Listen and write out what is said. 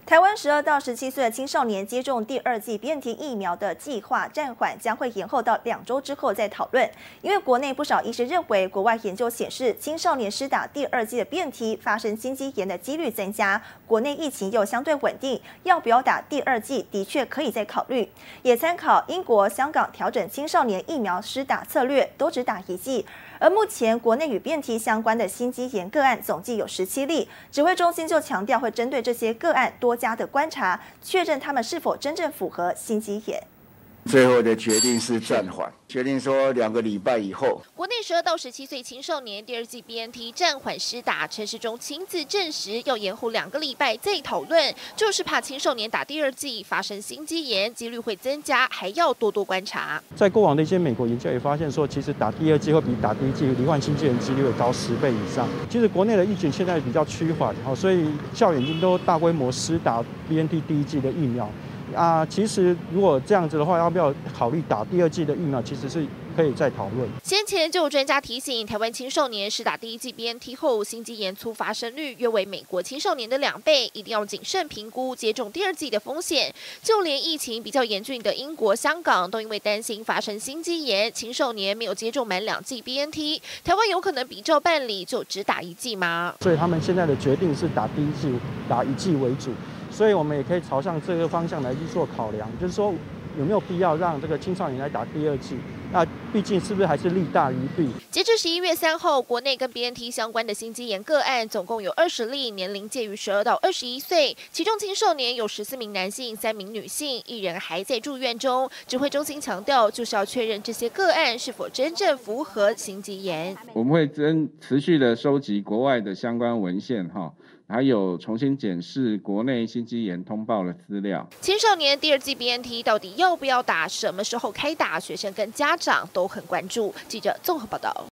台湾12到17岁的青少年接种第2剂BNT 疫苗的计划暂缓，将会延后到2周之后再讨论。因为国内不少医师认为，国外研究显示，青少年施打第2剂的BNT发生心肌炎的几率增加，国内疫情又相对稳定，要不要打第2剂，的确可以再考虑。也参考英国、香港调整青少年疫苗施打策略，都只打1剂。而目前国内与BNT相关的心肌炎个案总计有17例，指挥中心就强调会针对这些个案多加的观察，确认他们是否真正符合心肌炎。 最后的决定是暂缓，决定说2个礼拜以后。 国内12到17岁青少年第2剂BNT 暂缓施打，陈时中亲自证实要延后2个礼拜再讨论，就是怕青少年打第2剂发生心肌炎几率会增加，还要多多观察。 在过往的一些美国研究也发现说，其实打第2剂会比打第1剂罹患心肌炎几率会高10倍以上。其实国内的疫情现在比较趋缓，所以校园已经都大规模施打 BNT 第1剂的疫苗。其实如果这样子的话，要不要考虑打第2剂的疫苗？其实是可以再讨论。 先前就有专家提醒，台湾青少年施打第1剂BNT 后，心肌炎突发生率约为美国青少年的2倍，一定要谨慎评估接种第2剂的风险。就连疫情比较严峻的英国、香港，都因为担心发生心肌炎，青少年没有接种满2剂BNT。台湾有可能比照办理，就只打1剂吗？ 所以他们现在的决定是打第1剂，打1剂为主。所以我们也可以朝向这个方向来去做考量，就是说有没有必要让这个青少年来打第2剂？那毕竟是不是还是利大于弊？ 截至11月3号，国内跟 BNT 相关的心肌炎个案总共有20例，年龄介于12到21岁，其中青少年有14名男性、3名女性，1人还在住院中。指挥中心强调，就是要确认这些个案是否真正符合心肌炎。 我们会持续的收集国外的相关文献还有重新检视国内心肌炎通报的资料。 青少年第2剂 BNT 到底要不要打？什么时候开打？学生跟家长都很关注。记者综合报道。